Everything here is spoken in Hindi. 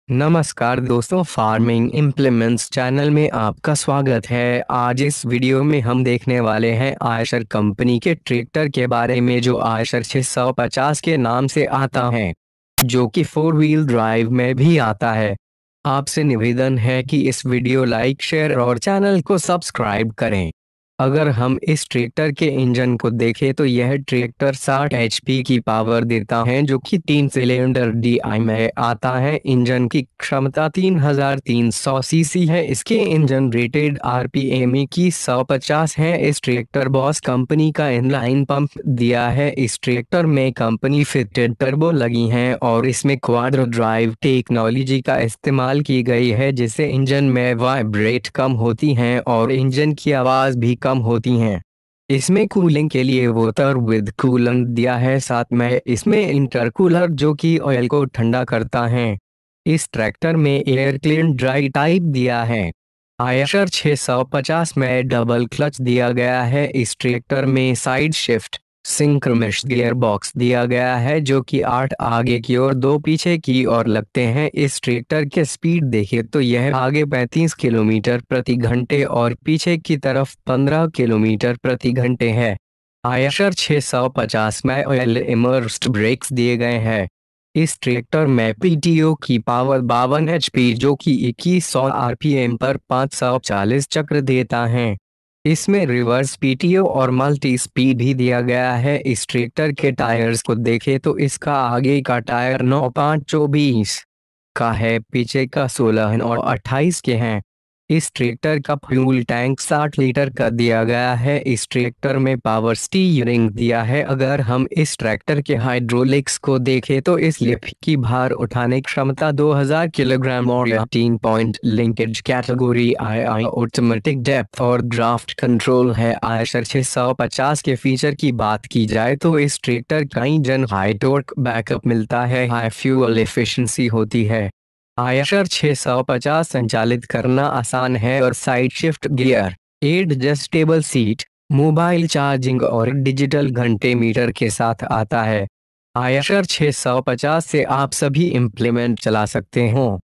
नमस्कार दोस्तों, फार्मिंग इम्प्लीमेंट्स चैनल में आपका स्वागत है। आज इस वीडियो में हम देखने वाले हैं आयशर कंपनी के ट्रैक्टर के बारे में जो आयशर 650 के नाम से आता है, जो कि 4 व्हील ड्राइव में भी आता है। आपसे निवेदन है कि इस वीडियो लाइक शेयर और चैनल को सब्सक्राइब करें। अगर हम इस ट्रैक्टर के इंजन को देखें तो यह ट्रैक्टर 60 एचपी की पावर देता है, जो कि 3 सिलेंडर डीआई में आता है। इंजन की क्षमता 3300 सीसी है। इसके इंजन रेटेड आरपीएम की 150 है। इस ट्रैक्टर बॉस कंपनी का इनलाइन पंप दिया है। इस ट्रैक्टर में कंपनी फिटेड टर्बो लगी हैं और इसमें क्वाड्रो ड्राइव टेक्नोलॉजी का इस्तेमाल की गई है, जिससे इंजन में वाइब्रेट कम होती हैं और इंजन की आवाज भी कम होती हैं। इसमें कूलिंग के लिए वाटर विद कूलेंट दिया है, साथ में इसमें इंटरकूलर जो कि ऑयल को ठंडा करता है। इस ट्रैक्टर में एयर क्लीन ड्राई टाइप दिया है। आयशर 650 में डबल क्लच दिया गया है। इस ट्रैक्टर में side shift synchronous gear box दिया गया है, जो कि 8 आगे की और 2 पीछे की ओर लगते हैं। इस ट्रैक्टर के स्पीड देखें तो यह आगे 35 किलोमीटर प्रति घंटे और पीछे की तरफ 15 किलोमीटर प्रति घंटे है। आयशर 650 में ऑयल इमर्स्ड ब्रेक्स दिए गए हैं। इस ट्रैक्टर में पीटीओ की पावर 52 एचपी जो कि 2100 आरपीएम पर 540 चक्र देता है। इसमें रिवर्स पीटीओ और मल्टी स्पीड भी दिया गया है। इस ट्रैक्टर के टायर्स को देखें तो इसका आगे का टायर 9.5-24 का है, पीछे का 16 और 28 के हैं। इस ट्रैक्टर का फ्यूल टैंक 60 लीटर का दिया गया है। इस ट्रैक्टर में पावर स्टीयरिंग दिया है। अगर हम इस ट्रैक्टर के हाइड्रोलिक्स को देखें तो इस लिफ्ट की भार उठाने क्षमता 2000 किलोग्राम और 3 point linkage category I automatic depth और ड्राफ्ट कंट्रोल है। आयशर 650 के फीचर की बात की जाए तो इस ट्रैक्टर का इंजन हाई टॉर्क बैकअप मिलता है, हाई फ्यूल एफिशिएंसी होती है। आयशर 650 संचालित करना आसान है और side shift gear, adjustable seat, mobile charging और डिजिटल घंटे मीटर के साथ आता है। आयशर 650 से आप सभी इम्प्लीमेंट चला सकते हो।